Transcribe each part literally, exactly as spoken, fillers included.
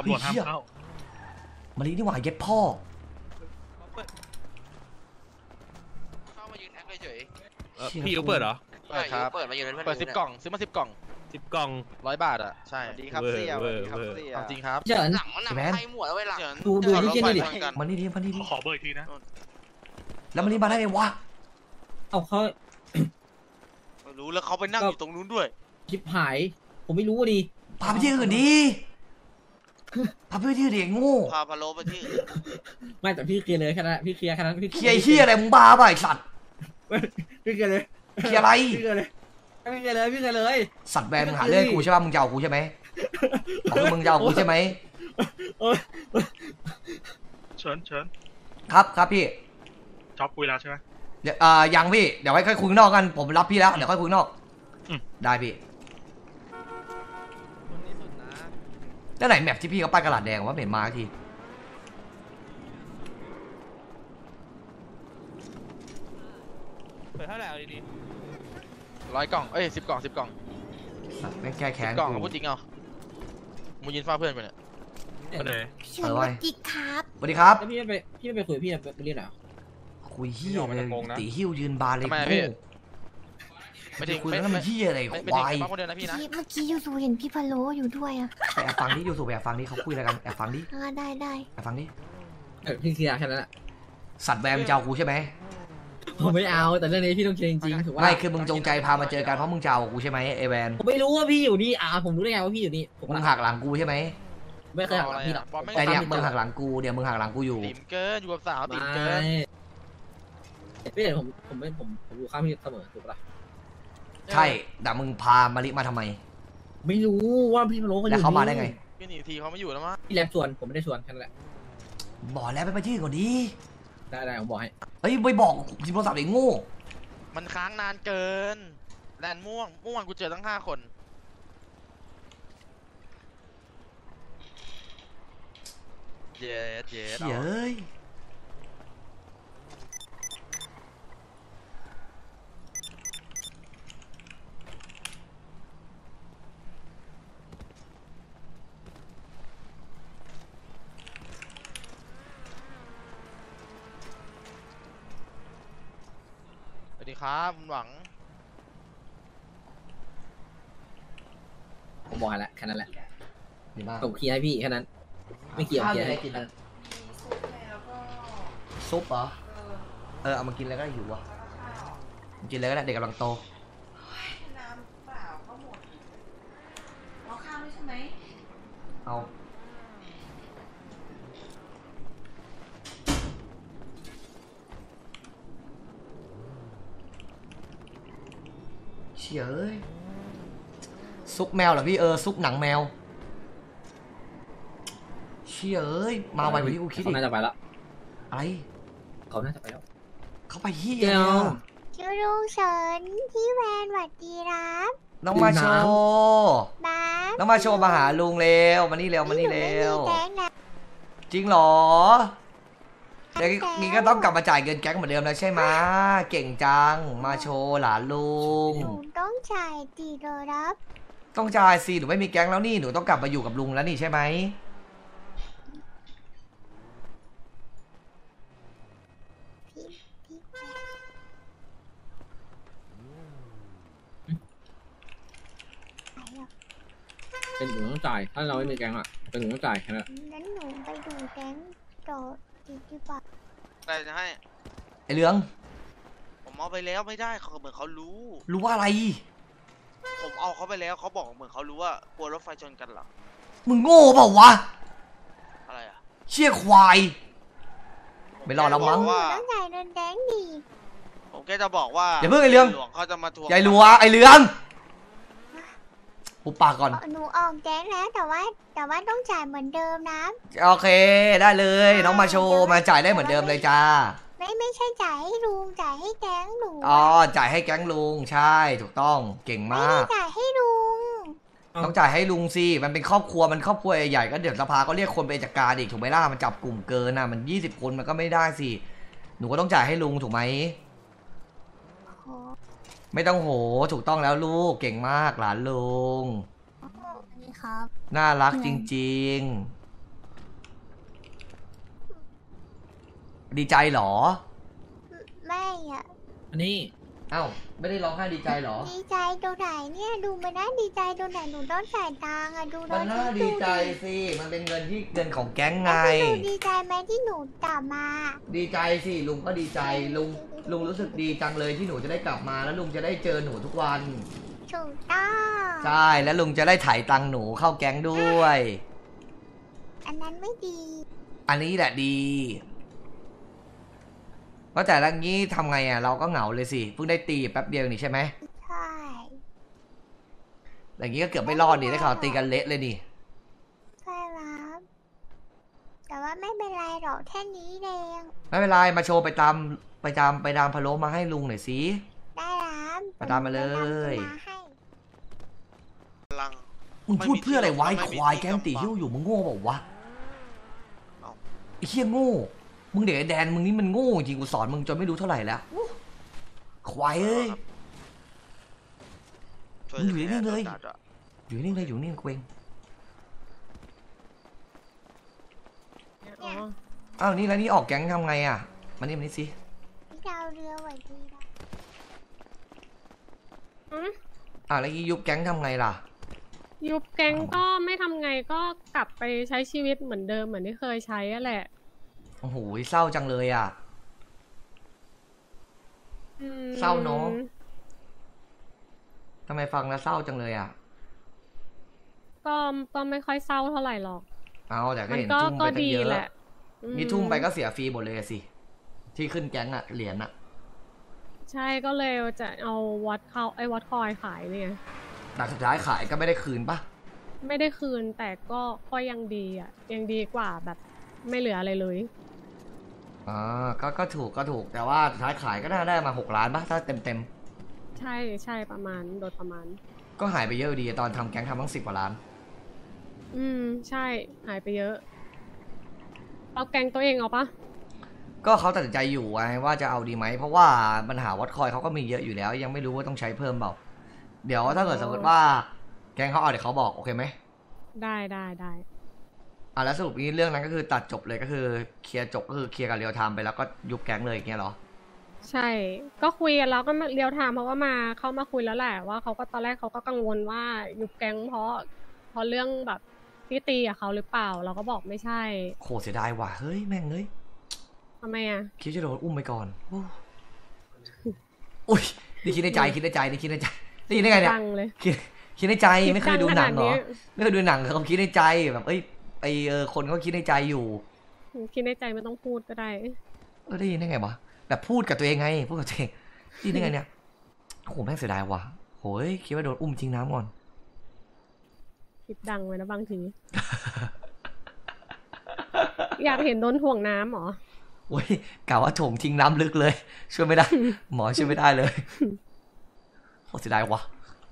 ตำรวจห้ามเข้ามาลีนี่หว่าเย็ดพ่อเข้ามายืนแอคเฉยพี่เขาเปิดเหรอเปิดครับเปิดมายืนเปิดสิบกล่องซื้อมาสิบกล่องสิบกล่องร้อยบาทอ่ะใช่ดีครับเสี่ยวดีครับเสี่ยวจริงครับเฉินหลังมันหนักไทยหมดแล้วเว้ยหลังดูดูนี่ที่นี่ดิมันนี่ดิมันนี่ดิขอเบอร์อีกทีนะแล้วมันนี่มาได้ไงวะเอาเขาไม่รู้แล้วเขาไปนั่งอยู่ตรงนู้นด้วยคลิปหายผมไม่รู้ดิพาไปที่อื่นดิพาไปที่อื่นดิโง่พาพาโลไปที่ไม่แต่พี่เคลียร์เลยแค่นั้นพี่เคลียร์แค่นั้นพี่เคลียร์เฮียอะไรมึงบ้าป่ะไอสัตว์พี่เคลียร์เลยเคลียร์อะไรพี่เคลียร์เลยพี่เคลียร์เลยพี่เคลียร์เลยสัตว์แบนมึงหาเรื่องกูใช่ป่ะมึงจะเอากูใช่ไหมคือมึงจะเอากูใช่ไหมเชิญเชิญครับครับพี่จ็อบคุยแล้วใช่ไหมเดี๋ยวอ่ายังพี่เดี๋ยวไว้ค่อยคุยนอกกันผมรับพี่แล้วเดี๋ยวค่อยคุยนอกได้พี่แล้วไหนแมปที่พี่เขาป้ายกระดาษแดงว่าเห็นมาทีเปิดเท่าไหร่เอาดีๆร้อยกล่องเอ้ยสิบกล่องสิบกล่องแม่งแก้แค้นกล่องพูดจริงเอามูยินฟ้าเพื่อนไปเนี่ยไปไหนสวัสดีครับสวัสดีครับพี่ไปพี่ไปคุยพี่ไปเรียนหรอคุยเฮียเลยตีหิ้วยืนบานเลยพี่ไม่ได้คุยแล้วมันเฮียอะไรควายเมื่อกี้ยูซูเห็นพี่พะโลอยู่ด้วยอะแอบฟังดิยูซูแอบฟังดิเขาคุยอะไรกันแอบฟังดิได้ได้แอบฟังดิเออพี่เคลียร์แค่นั้นแหละสัตว์แวมเจ้ากูใช่ไหมผมไม่เอาแต่เรื่องนี้พี่ต้องเคลียร์จริงๆถูกว่าไม่คือมึงจงใจพามาเจอกันเพราะมึงเจ้ากูใช่ไหมไอแวนผมไม่รู้ว่าพี่อยู่นี่อ่าผมรู้ได้ไงว่าพี่อยู่นี่มึงหักหลังกูใช่ไหมไม่เคยหักหลังพี่หรอกแต่เนี่ยมึงหักหลังกูเดี๋ยวมึงหักหลังกูอยู่ติ่มเกินอยู่กับสาวติ่มเกินพี่เห็นผมผมไม่ผมผมอยู่ข้างพี่เสมอถูกปะใช่แต่มึงพามาลิมาทำไมไม่รู้ว่าพี่พะโล้เขาอยู่แล้วเขามาได้ไงพี่หนีทีเขาไม่อยู่แล้วมั้งพี่แลบชวนผมไม่ได้ชวนแค่นั้นแหละบอกแล้วไปไปที่ก่อนดิได้ได้ผมบอกให้เฮ้ยไม่บอกสิโทรศัพท์ไอ้โง่มันค้างนานเกินแลนม่วงม่วงกูเจอทั้งห้าคนเย้เย้เย้ยสวัสดีครับคุณหวังผมบอกแล้วแค่นั้นแหละดีมากผมเคลียร์ให้พี่แค่นั้นไม่เกี่ยวเคลียร์ให้ซุปเหรอเออเอามากินแล้วก็หิวอ่ะกินเลยก็ได้เด็กกำลังโตน้ำเปล่าก็หมดเอาข้าวด้วยใช่ไหมเอาเฉยซุปแมวเหรอพี่เออซุปหนังแมวเฉยมาไวกว่าที่กูคิดอีกเขาน่าจะไปแล้วอะไรเขาน่าจะไปแล้วเขาไปเฮียเจ้าลุงเฉินพี่แวนหวัดดีครับน้องมาโชบ้าน้องมาโชมาหาลุงเร็วมานี่เร็วมานี่เร็วจริงเหรอเดี๋ยวนี้ก็ต้องกลับมาจ่ายเงินแก๊งเหมือนเดิมแล้วใช่ไหมเก่งจังมาโชหลานลุงหนูต้องจ่ายตีโดรับต้องจ่ายสิหนูไม่มีแก๊งแล้วนี่หนูต้องกลับมาอยู่กับลุงแล้วนี่ใช่ไหมเป็นหนูต้องจ่ายถ้าเราไม่มีแก๊งอ่ะเป็นหนูต้องจ่ายแค่นั้นงั้นหนูไปดูแก๊งต่อดีดีกว่าแต่จะให้ไอเรื่องผมเอาไปแล้วไม่ได้เขาเหมือนเขารู้รู้ว่าอะไรผมเอาเขาไปแล้วเขาบอกเหมือนเขารู้ว่ากลัวรถไฟชนกันเหรอมึงโง่เปล่าวะอะไรอะเชี่ยควายไม่รอดแล้วมั้งต้องจ่ายเงินแดงดีผมแค่จะบอกว่าอย่าเพิ่งไอเรื่องเขาจะมาทวงใหญ่รัวไอเรื่องปุ๊บปากก่อนหนูออกแก๊งแล้วแต่ว่าแต่ว่าต้องจ่ายเหมือนเดิมนะโอเคได้เลยน้องมาโชว์มาจ่ายได้เหมือนเดิมเลยจ้าไม่ไม่ใช่จ่ายให้ลุงจ่ายให้แก๊งหนูอ๋อจ่ายให้แก๊งลุงใช่ถูกต้องเก่งมากไม่จ่ายให้ลุงต้องจ่ายให้ลุงสิมันเป็นครอบครัวมันครอบครัวใหญ่ก็เดี๋ยวสภาก็เรียกคนไปจัดการอีกถูกไหมล่ะมันจับกลุ่มเกินอ่ะมันยี่สิบคนมันก็ไม่ได้สิหนูก็ต้องจ่ายให้ลุงถูกไหมไม่ต้องโหถูกต้องแล้วลูกเก่งมากหลานลุงครับน่ารักจริงดีใจเหรอไม่อะอันนี้เอ้าไม่ได้ร้องไห้ดีใจเหรอดีใจตรงไหนเนี่ยดูมันน่าดีใจตรงไหนหนูต้องจ่ายตังค์อะดูมันน่าดีใจสิมันเป็นเงินที่เงินของแก๊งไงแล้วหนูดีใจไหมที่หนูกลับมาดีใจสิลุงก็ดีใจลุงลุงรู้สึกดีจังเลยที่หนูจะได้กลับมาแล้วลุงจะได้เจอหนูทุกวันถูกต้องใช่แล้วลุงจะได้ถ่ายตังค์หนูเข้าแก๊งด้วยอันนั้นไม่ดีอันนี้แหละดีว่าแต่ละงี้ทำไงอ่ะเราก็เหงาเลยสิเพิ่งได้ตีแป๊บเดียวนี่ใช่ไหมใช่อย่างงี้ก็เกือบไม่รอดนี่ได้ข่าวตีกันเละเลยนี่ใช่ครับแต่ว่าไม่เป็นไรหรอกแค่นี้เองไม่เป็นไรมาโชว์ไปตามไปตามไปตามพะโล้มาให้ลุงหน่อยสิได้ครับมาตามมาเลยมาให้ลังมึงพูดเพื่ออะไรวะไอ้ไม่มีควายที่แก๊งตีกำบังหิ้วอยู่มึงโง่เปล่าวะเอ้าไอ้เหี้ยโง่มึงเด็กไอ้แดนมึงนี่มันโง่จริงกูสอนมึงจนไม่รู้เท่าไหร่แล้วควายเอ้ยช่วยมึงอยู่นิ่งๆเลยจัดอะอยู่นี่เลยอยู่นี่กูเองเนี่ยอ้าวนี่แล้วนี่ออกแก๊งทำไงอ่ะมานี่มานี่สิพี่ดาวเรือไหวดีนะอ่าวแล้วยี่ยุบแก๊งทำไงล่ะยุบแก๊งก็ไม่ทำไงก็กลับไปใช้ชีวิตเหมือนเดิมเหมือนที่เคยใช้อะแหละโอ้โหเศร้าจังเลยอ่ะอืมเศร้าเนอะ ทำไมฟังแล้วเศร้าจังเลยอ่ะก็ก็ไม่ค่อยเศร้าเท่าไหร่หรอกเอาแต่ก็มันเห็นก็ทุ่มไปก็ตั้งดีเยแหอะละอืนี่ทุ่มไปก็เสียฟรีหมดเลยอะสิที่ขึ้นแก๊งอะเหรียญอะใช่ก็เลยจะเอาวัดเขาไอ้วัดคอยขายเนี่ยแต่สุดท้ายขายก็ไม่ได้คืนปะไม่ได้คืนแต่ก็ก็ยังดีอ่ะ ยังดีกว่าแบบไม่เหลืออะไรเลยอ่าก็ก็ถูกก็ถูกแต่ว่าสุดท้ายขายก็น่าได้มาหกล้านปะถ้าเต็มเต็มใช่ใช่ประมาณโดยประมาณๆก็หายไปเยอะอยู่ดีตอนทำแก๊งทำตั้งสิบกว่าล้านอืมใช่หายไปเยอะเอาแกงตัวเองเอาปะก็เขาตัดสินใจอยู่ไงว่าจะเอาดีไหมเพราะว่าปัญหาวัดคอยเขาก็มีเยอะอยู่แล้ว ยังไม่รู้ว่าต้องใช้เพิ่มเปล่าเดี๋ยวถ้าเกิดสมมติว่าแก๊งเขาเอาเดี๋ยวเขาบอกโอเคไหมได้ได้ได้อ่ะแล้วสรุปนี้เรื่องนั้นก็คือตัดจบเลยก็คือเคลียร์จบก็คือเคลียร์กับเรียวไทม์ไปแล้วก็ยุบแก๊งเลยอย่างเงี้ยเหรอใช่ ก็คุยกันแล้วก็เรียวไทม์เขาก็มาเข้ามาคุยแล้วแหละว่าเขาก็ตอนแรกเขาก็กังวลว่ายุบแก๊งเพราะเพราะเรื่องแบบที่ตีกับเขาหรือเปล่า เราก็บอกไม่ใช่โคตรเสียดายว่ะเฮ้ยแม่งเอ้ยทำไมอ่ะคิดจะโดนอุ้มไปก่อนโอ้อุ้ยนี่คิดในใจคิดในใจนี่คิดในใจนี่ได้ไงเนี่ยดังเลยคิดคิดในใจไม่เคยดูหนังเหรอคิดดังขนาดนี้ไม่เคยดูหนังเขาคิดในใจแบบเอ้ยไอเออคนเขาคิดในใจอยู่คิดในใจไม่ต้องพูดก็ได้เออได้ยินได้ไงวะแบบพูดกับตัวเองไงพูดกับตัวเองได้ยินได้ไงเนี่ยโอ้โหแม่งเสียดายว่ะโหยคิดว่าโดนอุ้มจริงน้ำก่อนคิดดังไว้นะบางที อยากเห็นโดนถ่วงน้ำเหรอโอ้ยกล่าวว่าโถงทิ้งน้ำลึกเลย ช่วยไม่ได้ หมอช่วยไม่ได้เลยโคตรเสียดายว่ะ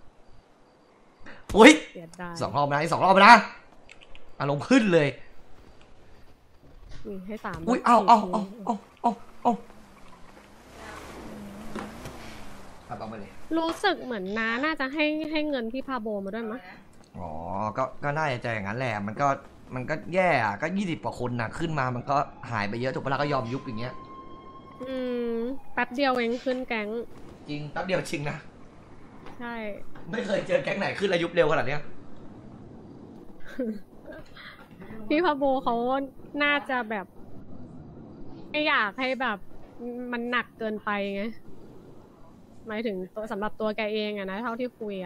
อุ้ยเสียดายสองรอบนะอีกสองรอบนะอารมณ์ขึ้นเลยนี่ให้สามอุ้ยรบเอาเอาสี่เอาทีเอาเอาเอาเอาเอามาเลยรู้สึกเหมือนน้าน่าจะให้ให้เงินพี่พาโบมาด้วยมั้ยอ๋อก็ก็น่าจะอย่างนั้นแหละมันก็มันก็แย่อะก็ยี่สิบกว่าคนน่ะขึ้นมามันก็หายไปเยอะถูกปะล่ะก็ยอมยุบอย่างเงี้ยอืมแป๊บเดียวเองขึ้นแก๊งจริงแป๊บเดียวจริงนะใช่ไม่เคยเจอแก๊งไหนขึ้นแล้วยุบเร็วขนาดเนี้ยพี่พาโบเขาน่าจะแบบไม่อยากให้แบบมันหนักเกินไปไงหมายถึงตัวสำหรับตัวแกเองอะนะเท่าที่คุยอะ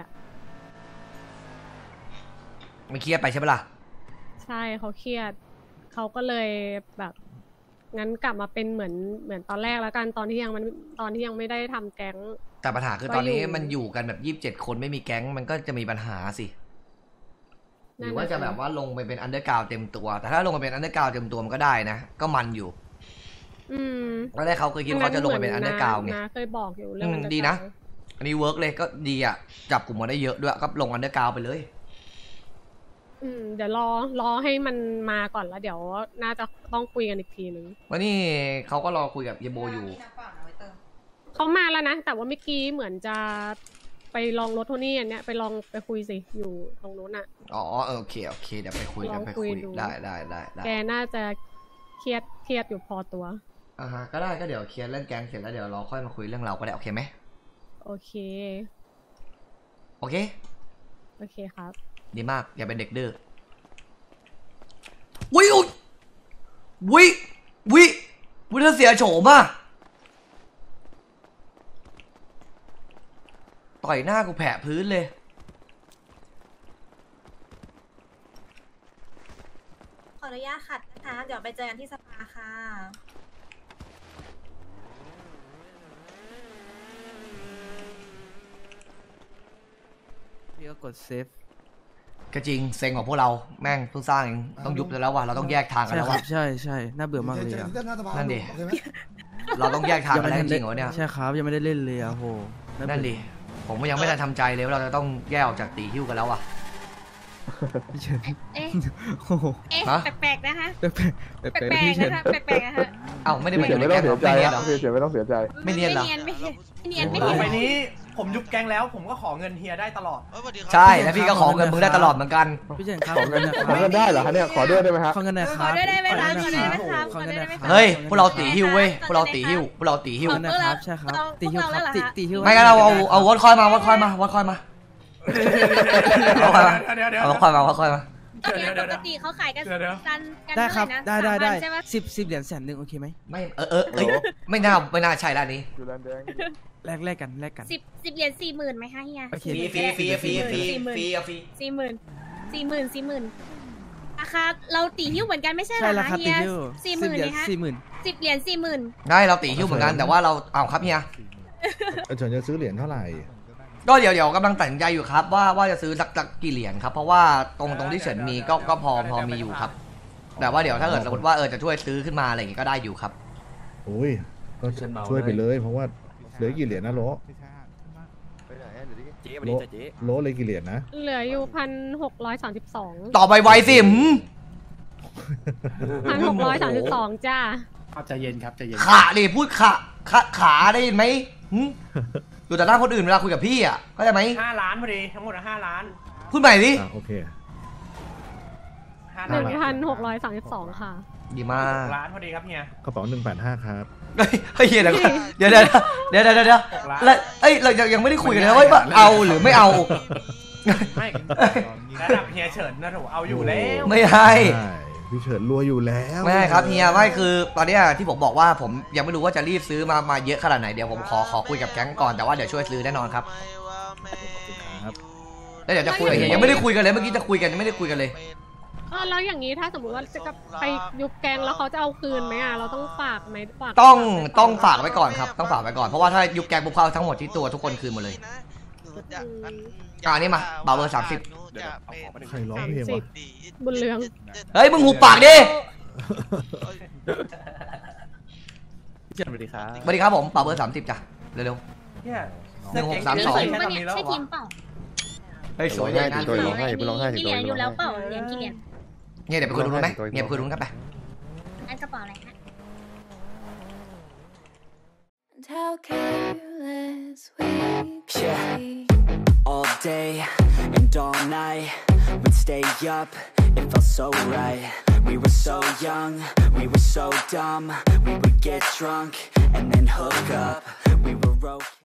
ไม่เครียดไปใช่ปะล่ะใช่เขาเครียดเขาก็เลยแบบงั้นกลับมาเป็นเหมือนเหมือนตอนแรกแล้วกันตอนที่ยังมันตอนที่ยังไม่ได้ทำแก๊งแต่ปัญหาคือตอนนี้ก็อยู่มันอยู่กันแบบยี่สิบเจ็ดคนไม่มีแก๊งมันก็จะมีปัญหาสิหรือว่าจะแบบว่าลงไปเป็นอันเดอร์กราวเต็มตัว แต่ถ้าลงไปเป็นอันเดอร์กราวเต็มตัวมันก็ได้นะก็มันอยู่อืมตอนแรกเขาเคยคิดว่าเขาจะลงไปเป็นอันเดอร์กราวไงนะเคยบอกอยู่เรื่องอืม underground ดีนะ อันนี้เวิร์กเลยก็ดีอ่ะจับกลุ่มมาได้เยอะด้วยก็ลงอันเดอร์กราวไปเลยอืมเดี๋ยวรอรอให้มันมาก่อนแล้วเดี๋ยวน่าจะต้องคุยกันอีกทีนึงวันนี้เขาก็รอคุยกับเยโบอยู่มีน้ำเปล่านะไว้เติมเขามาแล้วนะแต่ว่าเมื่อกี้เหมือนจะไปลองรถโทนี่อันเนี้ยไปลองไปคุยสิอยู่ตรงนู้นอะอ๋อเออโอเคโอเคเดี๋ยวไปคุยลเดี๋อย งวไปคุคุยยดูได้ได้ได้ได้แกน่าจะเครียดเครียดอยู่พอตัวอ่าฮะก็ได้ก็เดี๋ยวเคลียร์เรื่องแก๊งเสร็จแล้วเดี๋ยวเราค่อยมาคุยเรื่องเราก็ได้โอเคไหมโอเคโอเคโอเคครับดีมากอย่าเป็นเด็กดื้อวิววิวิวิเธอเสียโฉมอ่ะต่อยหน้ากูแผะพื้นเลยขออนุญาตขัดนะคะ เดี๋ยวไปเจอกันที่สภาค่ะพี่ก็กดเซฟก็จริงเซ็งของพวกเราแม่งเพิ่งสร้างเองต้องยุบแล้วว่ะเราต้องแยกทางกันใช่แล้วครัว่ะบใช่ใช่น่าเบื่อมากเลยอ่ะนั่นดิเราต้องแยกทางกันแล้วจริงเหรอเนี่ยใช่ครับยังไม่ได้เล่นเลยอ่ะโหาเบื่อนั่นดิผมก็ยังไม่ได้ทำใจเลยว่าเราจะต้องแยกออกจากตีหิ้วกันแล้วว่ะพี่เฉินเอ๊ะโอ้โหเอ๊ะฮะแปลกๆนะคะแปลกแปลกแปแปลกลๆกพี่ๆเฉินนะคะแปลกๆนะคะเอ้าไม่ได้เหมือนเดี๋ยวในไม่ต้แก๊องงเหรเสีอยใจไม่เนียนเหรอพี่เฉยไม่ต้องเสียใจไม่เนียนเหรอไม่เนียนไม่ไม่เนียนไม่ต่เนีอยนไปนี้ผมยุบแก๊งแล้วผมก็ขอเงินเฮียได้ตลอดเอ้ยสวัสดีครับใช่แล้วพี่ก็ขอเงินมึงได้ตลอดเหมือนกันพี่เฉินครับขอเงินหยขอเงินได้เหรอคะเนี่ยขอด้วยได้ไหมฮะขอเงินหน่อยคขรัอบ ด้วยได้ไหมคะขอด้วยได้ไหมคะขอเงินหน่อยครับเฮ้ยพวกเราตีหิ้วเว้ยพวกเราตีหิ้วพวกเราตีหิ้วขอเงินหน่อยครับใช่ครับตีหิ้วครับตีตีหิ้วไม่งั้นเราเอาเอาวัดคอยมาวัดคอยมาวัดคอยมาเอาคอยมาเดี๋ยวเดี๋ยวเอาวัดคอยมาวัดคอยมาตอนนี้ปกติเขาขายกันเดี๋ยวเดี๋ยวกันกันได้ครับเท่าหได้นะได้ได้สามพันใช่ปะสิบสิบเหรียญแสนหนึ่งโอเคไหมไม่เออเออเอ้ยไม่น่าไม่น่าใช่ละนี้อยู่แลนด์แดงแลกแลกกันแลกกันสิบสิบเหรียญสี่หมื่นไหมคะเฮียโอเคฟรีฟรีฟรีฟรีฟรีฟรีฟรีสี่หมื่นสี่หมื่นสี่หมื่นราคาเราตีหิ้วเหมือนกันไม่ใช่เหรใช่อแล้วคะครับเฮีตียหิ้วสี่หสิบมื่นเหรียญนะคะสี่หมื่นสิบเหรียญสี่หมื่นได้เราตีหิ้วเหมือนกันแต่ว่าเราเอาครับเฮียเฉินจะซื้อเหรียญเท่าไหร่ก็เดี๋ยวเดี๋ยวกำลังตัดสินใจอยู่ครับว่าว่าจะซื้อสักสักกี่เหรียญครับเพราะว่าตรงตรงที่เฉินมีก็ก็พอพอมีอยู่ครับ แต่ว่าเดี๋ยวถ้าเกิดสมมติว่าเออจะช่วยซื้อขึ้นมาอะไรอย่างงี้ก็ได้อยู่ครับโอ้ยก็ช่วยไปเลยเพราะว่าเหลือกี่เหรียญนะโลโลโลเลยกี่เหรียญนะเหลืออยู่พันหกร้อยสามสิบสองต่อไปไวสิมพันหกร้อยสามสิบสองจ้าใจเย็นครับใจเย็นขาดิพูดขาขาขาได้ยินไหมหึอยู่แต่หน้าคนอื่นเวลาคุยกับพี่อ่ะเข้าใจไหมห้าล้านพอดีทั้งหมดห้าล้านพูดใหม่ดิอ่ะโอเคห้าหล้านึ่นงพันหกร้อยสามสิบสองค่ะดีมากล้านพอดีครับเฮียกระเป๋าหนึ่งแปดห้าครับเฮ้ยเฮ้ยเดี๋ยวก่อนเดี๋ยวเดี๋ยวเดี๋ยวเดี๋ยวเดี๋ยวเดี๋ยวแล้วเอ้ยเรายังยังไม่ได้คุยกันเลยนะว่าเอาหรือไม่เอาไม่ระดับเฮียเฉินนะถูกเอาอยู่แล้วไม่ให้ใช่พี่เฉินรวยอยู่แล้วไม่ให้ครับเฮียไม่คือตอนเนี้ยที่ผมบอกว่าผมยังไม่รู้ว่าจะรีบซื้อมามาเยอะขนาดไหนเดี๋ยวผมขอขอคุยกับแก๊งก่อนแต่ว่าเดี๋ยวช่วยซื้อแน่นอนครับครับแล้วเดี๋ยวจะคุยกับเฮียยังไม่ได้คุยกันเลยเมื่อกี้จะคุยกันยังไม่ได้คุยกันเลยเออแล้วอย่างนี้ถ้าสมมติว่าจะไปยุบแกงแล้วเขาจะเอาคืนไหมอ่ะเราต้องฝากไหมฝากต้องต้องฝากไว้ก่อนครับต้องฝากไว้ก่อนเพราะว่าถ้ายุบแก๊งปุ๊บเข้าทั้งหมดที่ตัวทุกคนคืนหมดเลย อ่านี่มาเบาเบอร์สามสิบใครร้องเพลงวะบุญเรืองเฮ้ยมึงหุบปากดิพี่เฉินสวัสดีครับสวัสดีครับผมเบาเบอร์สามสิบจ้ะเร็วเฮียหนึ่งหกสามสองแค่ตอนนี้แล้วใช่เหรอทีมเปล่าๆเฮ้ยสวยเลยงานตัวดีร้องไห้พี่ร้องไห้มีเหรียญอยู่แล้วเปล่าเหรียญกี่เหรียญเนี่ยเดี๋ยวไปคุยตรงนู้นไหมเนี่ยไปคุยตรงนู้นกันไปอันกระเป๋าอะไรฮะ How careless we be. All day and all night we'd stay up, it felt so right. We were so young, we were so dumb. We would get drunk and then hook up. We were okay.